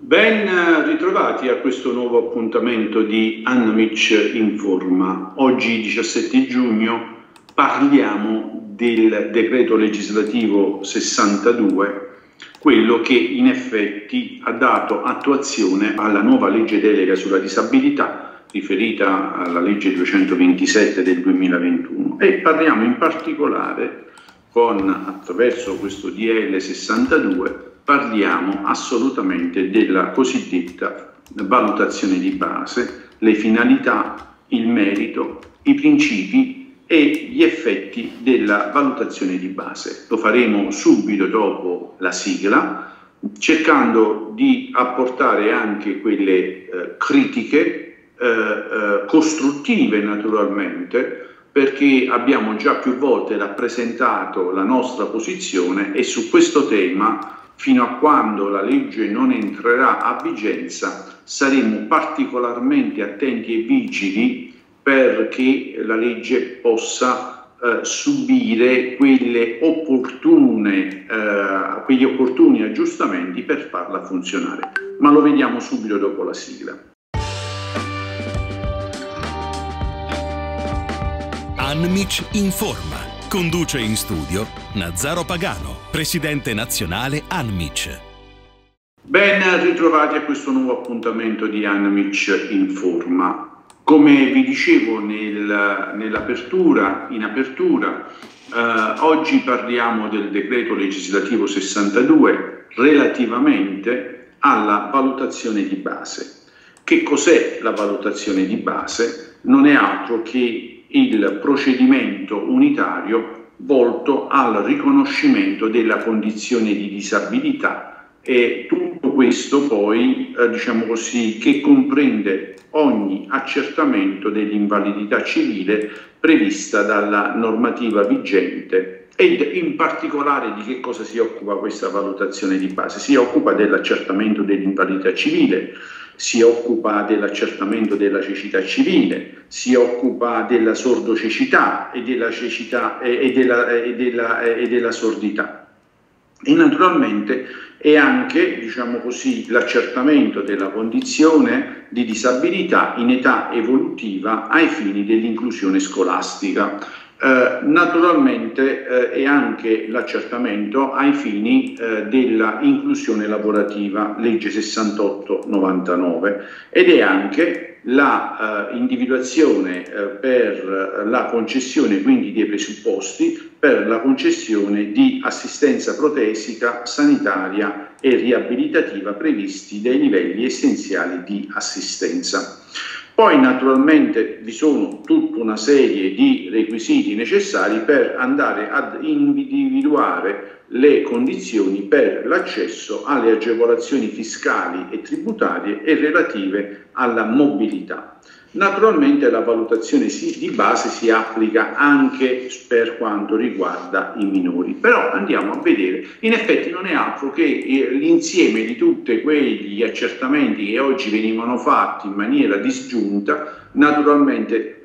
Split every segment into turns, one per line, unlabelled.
Ben ritrovati a questo nuovo appuntamento di Annamic Informa. Oggi 17 giugno parliamo del decreto legislativo 62, quello che in effetti ha dato attuazione alla nuova legge delega sulla disabilità riferita alla legge 227 del 2021 e parliamo in particolare attraverso questo DL 62 parliamo assolutamente della cosiddetta valutazione di base, le finalità, il merito, i principi e gli effetti della valutazione di base. Lo faremo subito dopo la sigla, cercando di apportare anche quelle critiche costruttive naturalmente, perché abbiamo già più volte rappresentato la nostra posizione e su questo tema, fino a quando la legge non entrerà a vigenza, saremo particolarmente attenti e vigili perché la legge possa subire quegli opportuni aggiustamenti per farla funzionare. Ma lo vediamo subito dopo la sigla.
Annamic Informa. Conduce in studio Nazzaro Pagano, presidente nazionale Annamic.
Ben ritrovati a questo nuovo appuntamento di Annamic Informa. Come vi dicevo in apertura, oggi parliamo del decreto legislativo 62 relativamente alla valutazione di base. Che cos'è la valutazione di base? Non è altro che il procedimento unitario volto al riconoscimento della condizione di disabilità e tutto questo poi, diciamo così, che comprende ogni accertamento dell'invalidità civile prevista dalla normativa vigente ed in particolare di che cosa si occupa questa valutazione di base? Si occupa dell'accertamento dell'invalidità civile, si occupa dell'accertamento della cecità civile, si occupa della sordocecità e della cecità e della sordità. E naturalmente è anche, diciamo così, l'accertamento della condizione di disabilità in età evolutiva ai fini dell'inclusione scolastica. Naturalmente è anche l'accertamento ai fini della inclusione lavorativa, legge 68/99, ed è anche la individuazione per la concessione quindi dei presupposti per la concessione di assistenza protesica, sanitaria e riabilitativa previsti dai livelli essenziali di assistenza. Poi naturalmente vi sono tutta una serie di requisiti necessari per andare ad individuare le condizioni per l'accesso alle agevolazioni fiscali e tributarie e relative alla mobilità. Naturalmente la valutazione di base si applica anche per quanto riguarda i minori, però andiamo a vedere, in effetti non è altro che l'insieme di tutti quegli accertamenti che oggi venivano fatti in maniera disgiunta. Naturalmente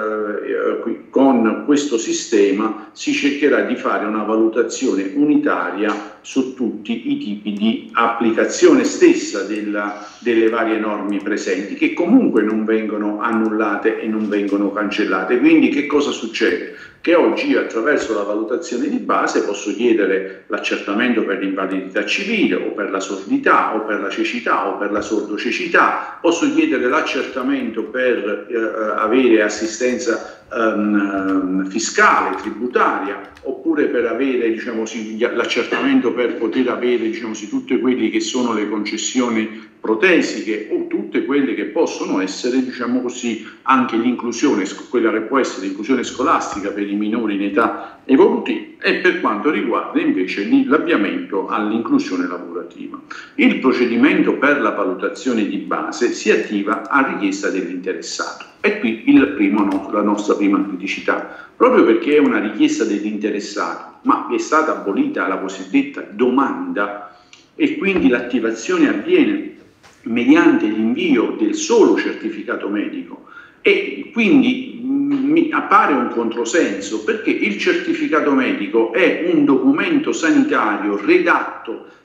con questo sistema si cercherà di fare una valutazione unitaria su tutti i tipi di applicazione stessa delle varie norme presenti, che comunque non vengono annullate e non vengono cancellate. Quindi che cosa succede? Che oggi io attraverso la valutazione di base posso chiedere l'accertamento per l'invalidità civile o per la sordità o per la cecità o per la sordocecità, posso chiedere l'accertamento per avere assistenza fiscale, tributaria, oppure per avere, diciamo, l'accertamento per poter avere, diciamo, tutte quelle che sono le concessioni protesiche o tutte quelle che possono essere, diciamo così, anche l'inclusione, quella che può essere l'inclusione scolastica per i minori in età evolutiva, e per quanto riguarda invece l'avviamento all'inclusione lavorativa. Il procedimento per la valutazione di base si attiva a richiesta dell'interessato. E qui la nostra prima criticità, proprio perché è una richiesta dell'interessato, ma è stata abolita la cosiddetta domanda e quindi l'attivazione avviene mediante l'invio del solo certificato medico, e quindi mi appare un controsenso, perché il certificato medico è un documento sanitario redatto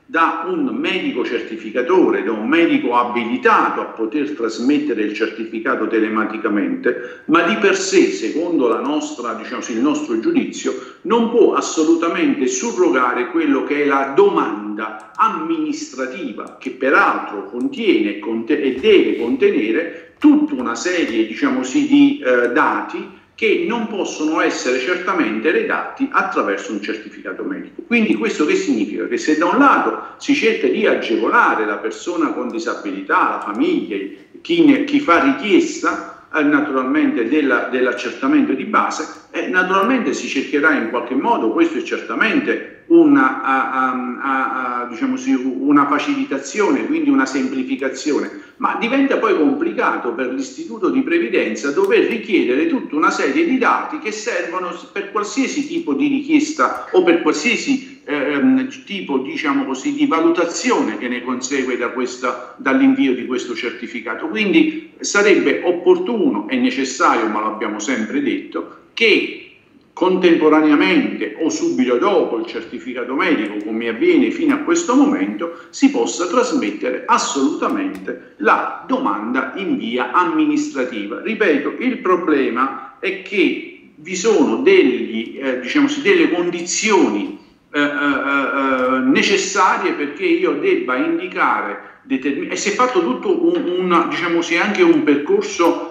da un medico certificatore, da un medico abilitato a poter trasmettere il certificato telematicamente, ma di per sé, secondo la nostra, diciamo così, il nostro giudizio, non può assolutamente surrogare quello che è la domanda amministrativa, che peraltro contiene e deve contenere tutta una serie, diciamo così, di dati che non possono essere certamente redatti attraverso un certificato medico. Quindi questo che significa? Che se da un lato si cerca di agevolare la persona con disabilità, la famiglia, chi fa richiesta naturalmente dell'accertamento di base, naturalmente si cercherà in qualche modo, questo è certamente diciamo così, una facilitazione, quindi una semplificazione, ma diventa poi complicato per l'istituto di previdenza dover richiedere tutta una serie di dati che servono per qualsiasi tipo di richiesta o per qualsiasi tipo, diciamo così, di valutazione che ne consegue dall'invio di questo certificato. Quindi sarebbe opportuno e necessario, ma lo abbiamo sempre detto, che contemporaneamente o subito dopo il certificato medico, come avviene fino a questo momento, si possa trasmettere assolutamente la domanda in via amministrativa. Ripeto, il problema è che vi sono diciamo così, delle condizioni necessarie perché io debba indicare e si è fatto tutto diciamo così, anche un percorso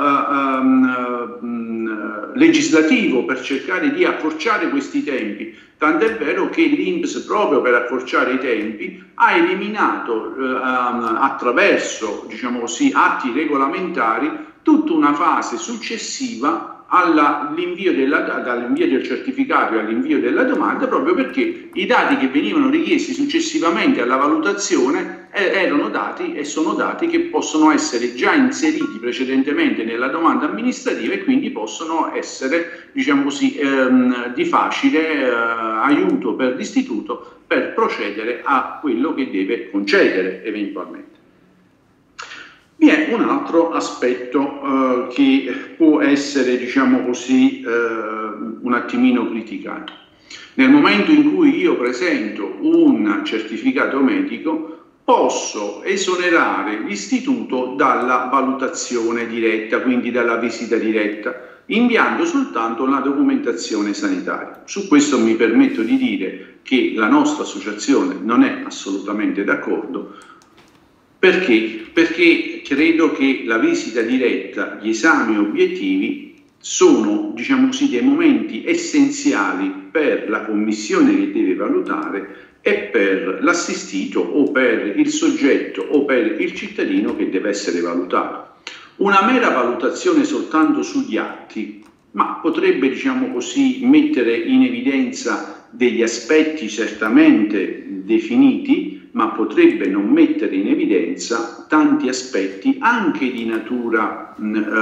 legislativo per cercare di accorciare questi tempi, tant'è vero che l'INPS, proprio per accorciare i tempi, ha eliminato attraverso, diciamo così, atti regolamentari tutta una fase successiva dall'invio del certificato e all'invio della domanda, proprio perché i dati che venivano richiesti successivamente alla valutazione erano dati e sono dati che possono essere già inseriti precedentemente nella domanda amministrativa e quindi possono essere, diciamo così, di facile aiuto per l'istituto per procedere a quello che deve concedere eventualmente. Vi è un altro aspetto che può essere, diciamo così, un attimino criticato. Nel momento in cui io presento un certificato medico, posso esonerare l'istituto dalla valutazione diretta, quindi dalla visita diretta, inviando soltanto la documentazione sanitaria. Su questo mi permetto di dire che la nostra associazione non è assolutamente d'accordo. Perché? Perché credo che la visita diretta, gli esami obiettivi sono, diciamo così, dei momenti essenziali per la commissione che deve valutare e per l'assistito o per il soggetto o per il cittadino che deve essere valutato. Una mera valutazione soltanto sugli atti, ma potrebbe, diciamo così, mettere in evidenza degli aspetti certamente definiti, ma potrebbe non mettere in evidenza tanti aspetti anche di natura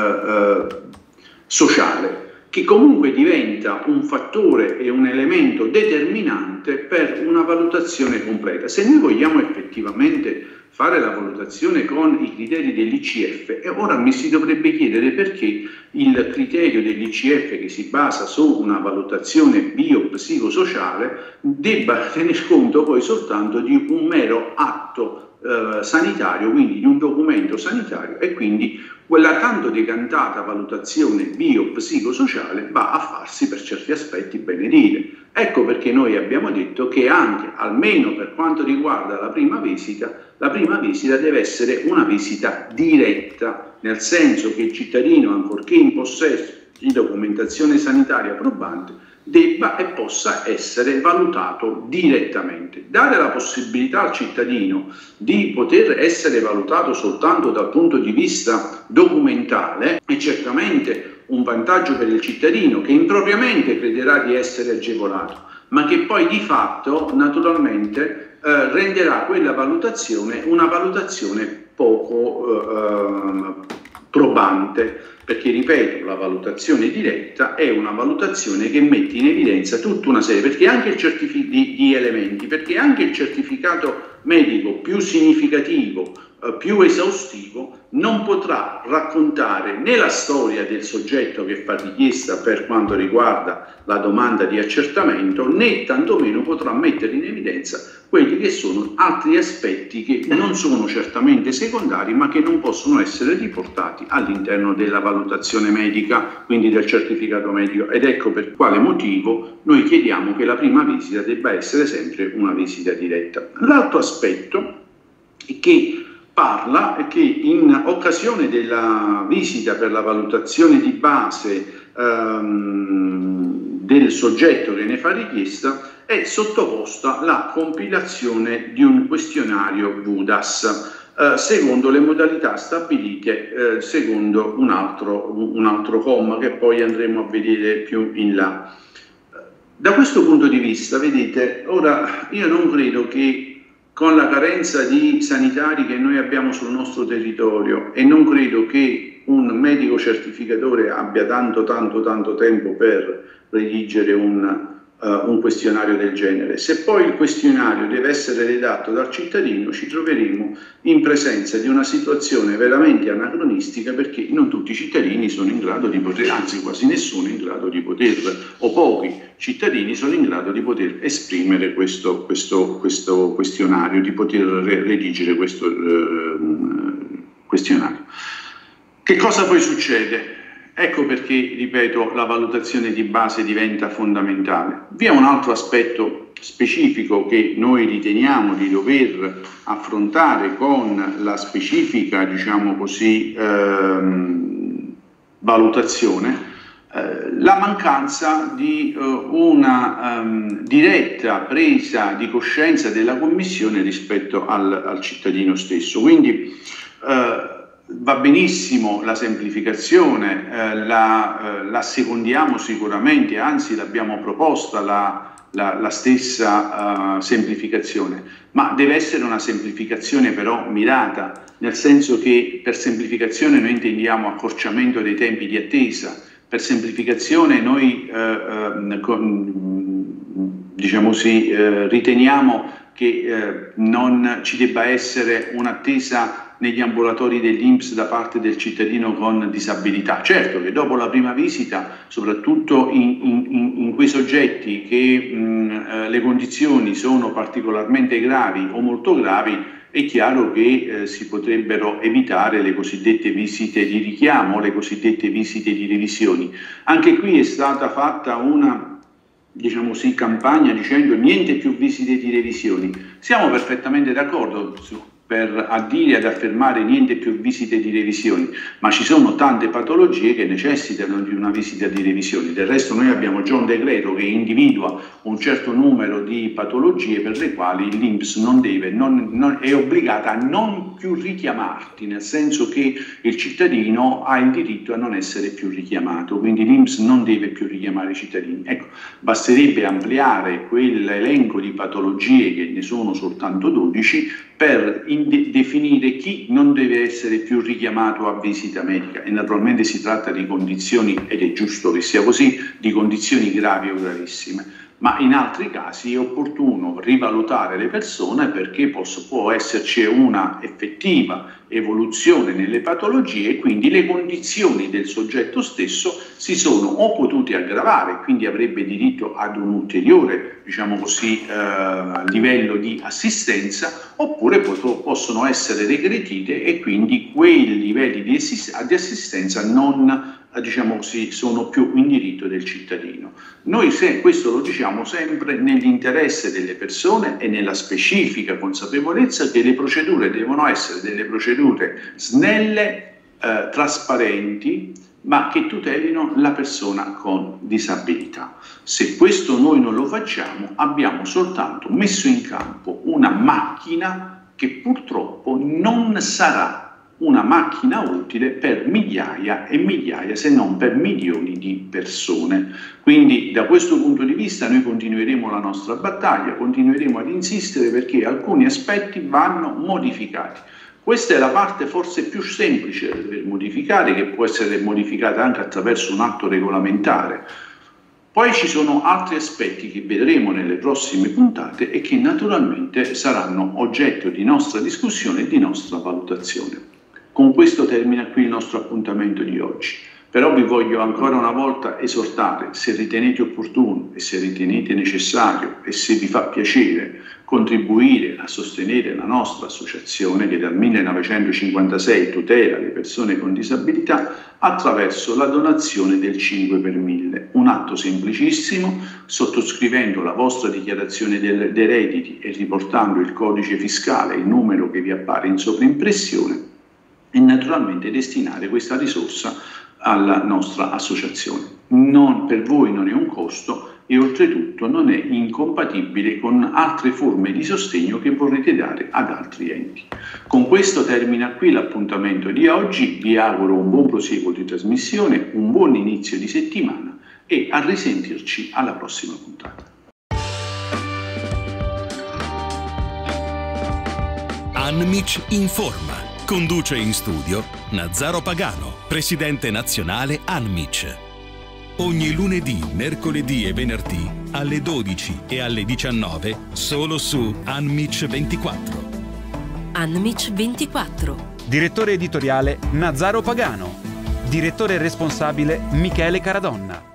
sociale, che comunque diventa un fattore e un elemento determinante per una valutazione completa. Se noi vogliamo effettivamente fare la valutazione con i criteri dell'ICF, e ora mi si dovrebbe chiedere perché il criterio dell'ICF, che si basa su una valutazione biopsicosociale, debba tener conto poi soltanto di un mero atto sanitario, quindi di un documento sanitario, e quindi quella tanto decantata valutazione biopsicosociale va a farsi per certi aspetti benedire. Ecco perché noi abbiamo detto che anche, almeno per quanto riguarda la prima visita deve essere una visita diretta, nel senso che il cittadino, ancorché in possesso di documentazione sanitaria probante, debba e possa essere valutato direttamente. Dare la possibilità al cittadino di poter essere valutato soltanto dal punto di vista documentale è certamente un vantaggio per il cittadino, che impropriamente crederà di essere agevolato, ma che poi di fatto naturalmente renderà quella valutazione una valutazione poco probante, perché, ripeto, la valutazione diretta è una valutazione che mette in evidenza tutta una serie di elementi, perché anche il certificato medico più significativo, più esaustivo, non potrà raccontare né la storia del soggetto che fa richiesta per quanto riguarda la domanda di accertamento, né tantomeno potrà mettere in evidenza quelli che sono altri aspetti che non sono certamente secondari, ma che non possono essere riportati all'interno della valutazione medica, quindi del certificato medico. Ed ecco per quale motivo noi chiediamo che la prima visita debba essere sempre una visita diretta. L'altro aspetto è che che in occasione della visita per la valutazione di base del soggetto che ne fa richiesta è sottoposta la compilazione di un questionario VUDAS secondo le modalità stabilite secondo un altro comma che poi andremo a vedere più in là. Da questo punto di vista, vedete, ora io non credo che con la carenza di sanitari che noi abbiamo sul nostro territorio, e non credo che un medico certificatore abbia tanto tempo per redigere un questionario del genere. Se poi il questionario deve essere redatto dal cittadino, ci troveremo in presenza di una situazione veramente anacronistica, perché non tutti i cittadini sono in grado di poter, anzi quasi nessuno è in grado di poter, o pochi cittadini sono in grado di poter esprimere questo questionario, di poter redigere questo questionario. Che cosa poi succede? Ecco perché, ripeto, la valutazione di base diventa fondamentale. Vi è un altro aspetto specifico che noi riteniamo di dover affrontare con la specifica, diciamo così, valutazione, la mancanza di una diretta presa di coscienza della Commissione rispetto al cittadino stesso. Quindi va benissimo la semplificazione, la secondiamo sicuramente, anzi l'abbiamo proposta la stessa semplificazione, ma deve essere una semplificazione però mirata, nel senso che per semplificazione noi intendiamo accorciamento dei tempi di attesa, per semplificazione noi diciamo sì, riteniamo che non ci debba essere un'attesa negli ambulatori dell'INPS da parte del cittadino con disabilità. Certo che dopo la prima visita, soprattutto in quei soggetti che le condizioni sono particolarmente gravi o molto gravi, è chiaro che si potrebbero evitare le cosiddette visite di richiamo, le cosiddette visite di revisioni. Anche qui è stata fatta una, diciamo sì, campagna dicendo niente più visite di revisioni. Siamo perfettamente d'accordo a dire, ad affermare niente più visite di revisioni, ma ci sono tante patologie che necessitano di una visita di revisioni. Del resto noi abbiamo già un decreto che individua un certo numero di patologie per le quali l'INPS è obbligata a non più richiamarti, nel senso che il cittadino ha il diritto a non essere più richiamato, quindi l'INPS non deve più richiamare i cittadini. Ecco, basterebbe ampliare quell'elenco di patologie, che ne sono soltanto 12, per definire chi non deve essere più richiamato a visita medica, e naturalmente si tratta di condizioni, ed è giusto che sia così, di condizioni gravi o gravissime, ma in altri casi è opportuno rivalutare le persone, perché può esserci una effettiva evoluzione nelle patologie e quindi le condizioni del soggetto stesso si sono o potute aggravare, quindi avrebbe diritto ad un ulteriore, diciamo così, livello di assistenza, oppure possono essere regredite e quindi quei livelli di assistenza non, diciamo così, sono più in diritto del cittadino. Noi questo lo diciamo sempre nell'interesse delle persone e nella specifica consapevolezza che le procedure devono essere delle procedure snelle, trasparenti, ma che tutelino la persona con disabilità. Se questo noi non lo facciamo, abbiamo soltanto messo in campo una macchina che purtroppo non sarà una macchina utile per migliaia e migliaia, se non per milioni di persone. Quindi da questo punto di vista noi continueremo la nostra battaglia, continueremo ad insistere perché alcuni aspetti vanno modificati. Questa è la parte forse più semplice da dover modificare, che può essere modificata anche attraverso un atto regolamentare. Poi ci sono altri aspetti che vedremo nelle prossime puntate e che naturalmente saranno oggetto di nostra discussione e di nostra valutazione. Con questo termina qui il nostro appuntamento di oggi. Però vi voglio ancora una volta esortare, se ritenete opportuno e se ritenete necessario e se vi fa piacere contribuire a sostenere la nostra associazione che dal 1956 tutela le persone con disabilità attraverso la donazione del 5 per 1000, un atto semplicissimo, sottoscrivendo la vostra dichiarazione dei redditi e riportando il codice fiscale, il numero che vi appare in sovraimpressione, e naturalmente destinare questa risorsa alla nostra associazione. Per voi non è un costo e oltretutto non è incompatibile con altre forme di sostegno che vorrete dare ad altri enti. Con questo termina qui l'appuntamento di oggi, vi auguro un buon proseguo di trasmissione, un buon inizio di settimana e a risentirci alla prossima puntata.
Anmic informa. Conduce in studio Nazzaro Pagano, presidente nazionale Anmic. Ogni lunedì, mercoledì e venerdì alle 12 e alle 19 solo su Anmic 24.
Anmic 24.
Direttore editoriale Nazzaro Pagano. Direttore responsabile Michele Caradonna.